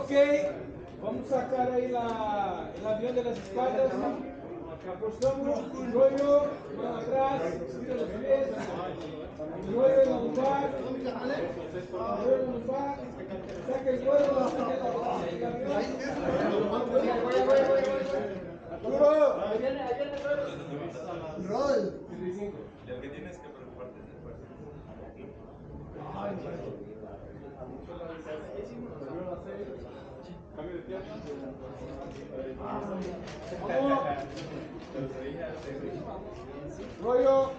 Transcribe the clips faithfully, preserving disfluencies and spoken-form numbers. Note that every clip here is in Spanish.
Ok, vamos a sacar ahí la, el avión de las espaldas. Apostamos, rollo, mano atrás, tira los pies, mueve el lumbar, mueve el lumbar, saca el cuerpo, saca el avión. ¡Duro! Ahí viene, ahí viene el rol. Lo que tienes que preocuparte es el cuerpo. Cambio de pierna. Vamos. Rollo.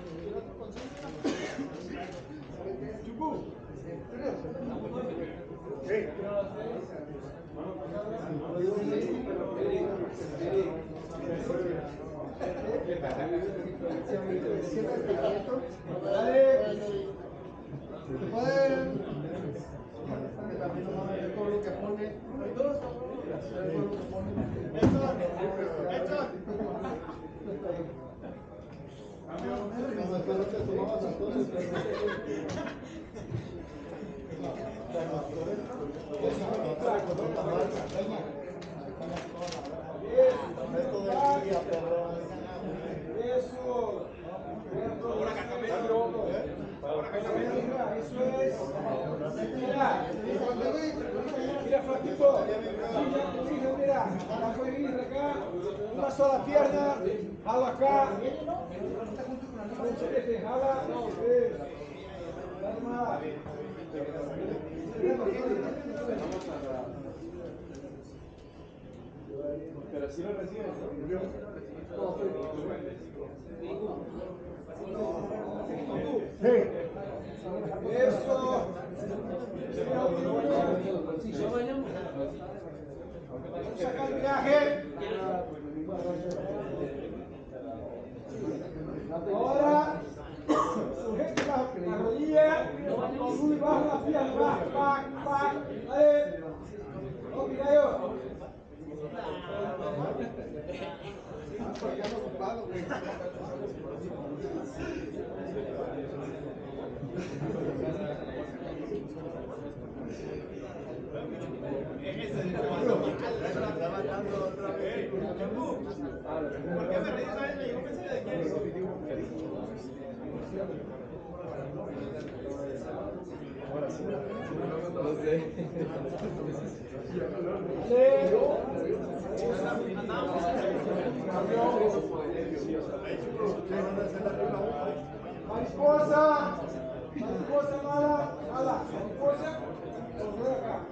Chupu. Dale. Se pueden. También no mames de todo lo que pone. Eso. Ahora cambio. Eso es. Mira. Mira, Flaquito. Mira, mira. Abajo y acá. Una sola pierna. Jala acá. Jala. Dale más. Pero si lo recibes, eso. Saca el viaje. Ahora sujeta la rodilla, sube bajo la pierna, baja, baja, baja. Dale. No, mira yo. ¿Por qué me reís a él? Yo pensé de quién. Ahora sí. No sé. Mariposa, mariposa mala, mala, mariposa, por acá.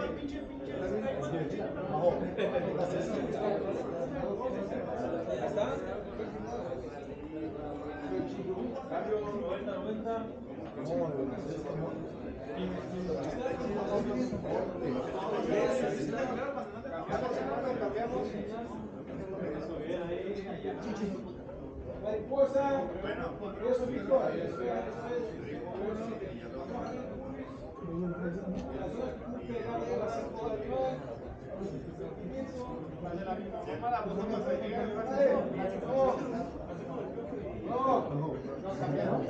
¿Está? Cambio noventa noventa. Mariposa, eso victoria, eso es, no, no, no cambiamos.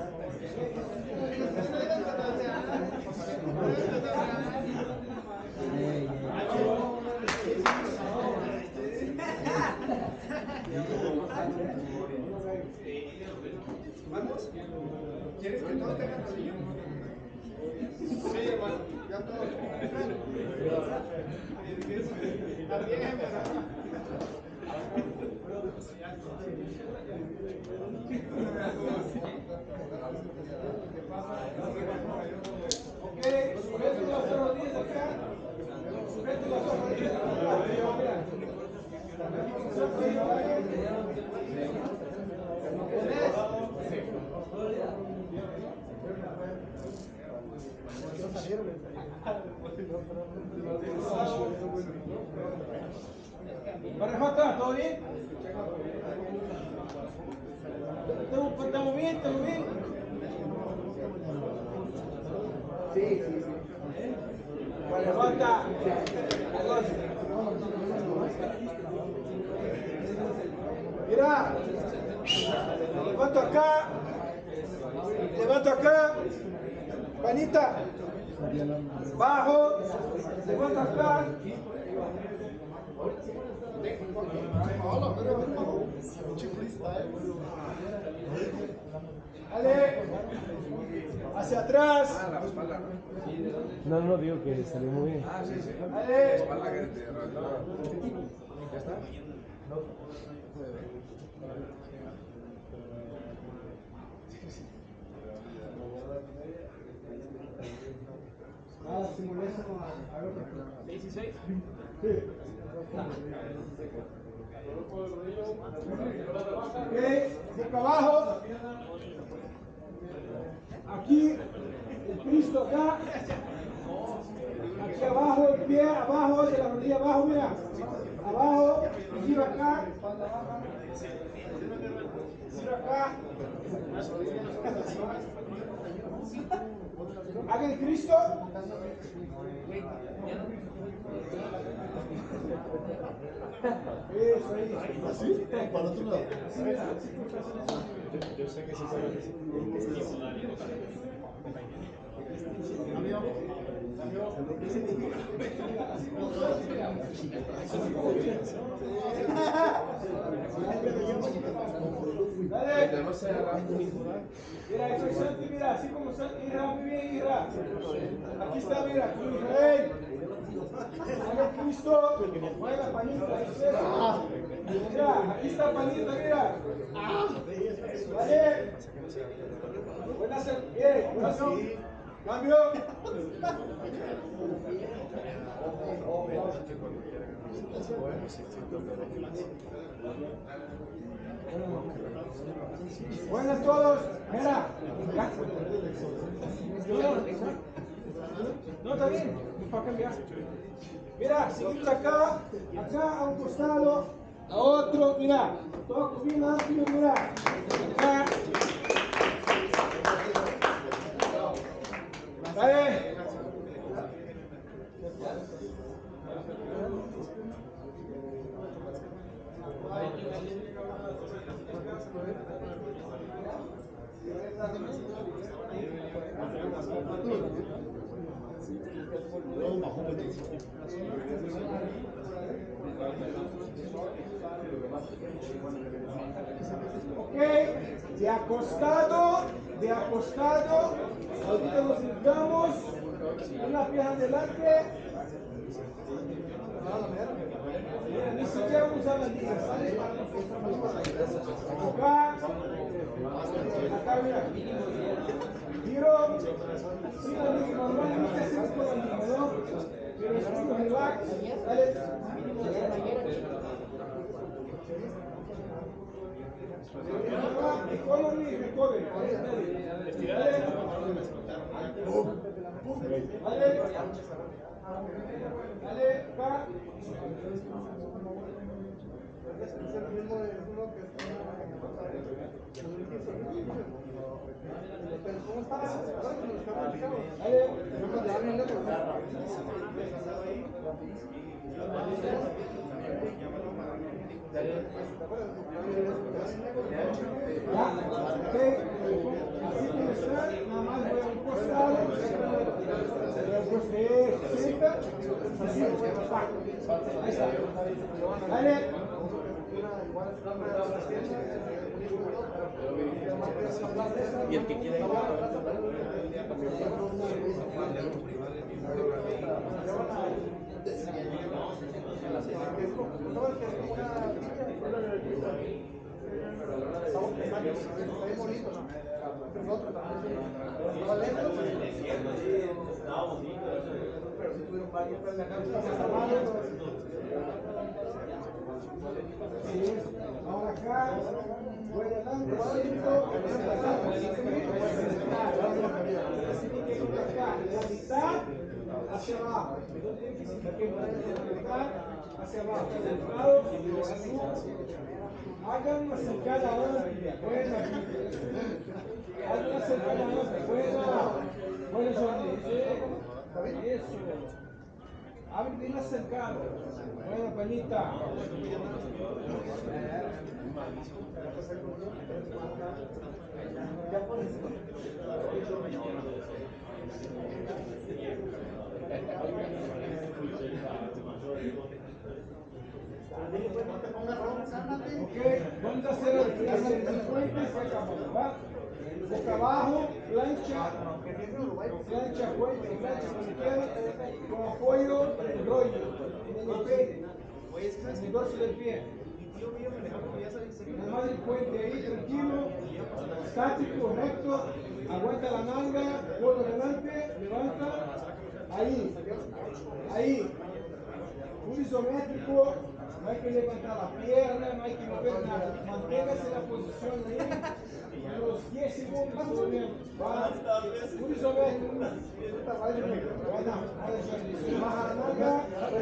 ¿Vamos? ¿Quieres que todos tengan rodillo? Sí, hermano, ya todos. También, ok, sujete las rodillas acá. Sujete las rodillas acá. Parejota, ¿todo bien? ¿Estamos, estamos bien? ¿Estamos bien? Sí, sí, sí. Parejota. Mira, levanto acá, levanto acá, panita, bajo, Levanta acá. Dale. Hacia atrás. No, no, digo que salió muy bien. Dale. ¿Ya está? Nada, simulé eso con algo que... dieciséis. Sí. Ok, boca abajo. Aquí, el Cristo acá. Aquí abajo, el pie abajo, de la rodilla abajo, mira. Abajo, giro acá. Giro acá. Haga el Cristo. Eso ahí. ¿Así? Para otro lado. Yo sé que sí puede estimular y tocar. Dale. Mira, eso es Santi, mira, así como Santi, Ira, muy bien, Ira. Aquí está, mira, con Israel. Haga Cristo, mueve la panita, eso es. Mira, aquí está panita, mira. Dale. Buenas, bien, brazo. Cambio. Buenas todos. Mira. No, está bien. Para cambiar. Mira, seguimos acá, acá a un costado, a otro, mira. Toco bien amplio, mira. Acá. Dale. Ok, de acostado, de acostado, ahorita nos sentamos, una pierna adelante. Mira, ni siquiera usar las ligas, ¿sale? Acá, acá, mira. Giro, sí, la liga, normalmente hacemos con la liga, ¿no? Pero es un relax, dale. Economy, recovery. Dale. Dale. Dale, acá. Así como está, nada más voy a un costado, después se sienta, así, pa. Ahí está. Dale. Y el que quiera ir Ahora acá, voy adelante, siento, acá, la mitad hacia abajo, hacia abajo, centrado, hagan una cercana ahora, buena, hagan una cercana ahora, buena, buena, Jordi, eso, abre bien acercado, buena, panita. vamos a hacer el puente y se acabó, ¿va? Boca abajo, plancha, plancha, puente, plancha, como quieran, con apoyo, rollo, en el pie, en el dorso del pie. Nada más el puente ahí, tranquilo, estático, recto, aguanta la nalga, vuelve adelante, levanta, ahí, ahí, un isométrico, no hay que levantar la pierna, no hay que mover nada, manténgase la posición ahí, unos diez segundos, por lo menos, va, un isométrico, baja la nalga,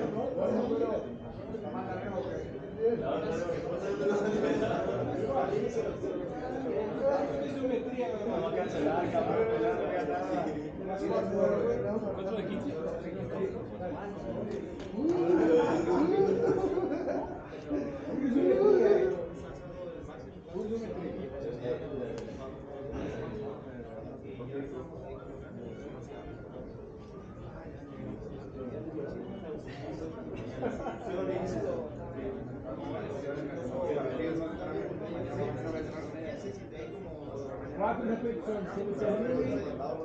isometría, vamos a cancelar, cuatro de quince. Cuatro repeticiones, se termine,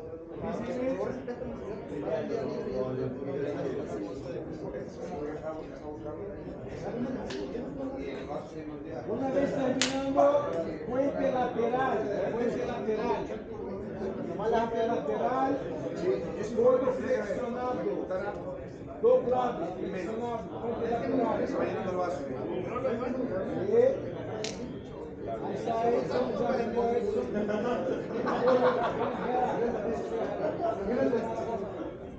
una vez terminando, puente lateral, puente lateral, puente lateral, todo flexionado, doblado, flexionado, puente lateral. Ahí está Edson, ya vengo Edson.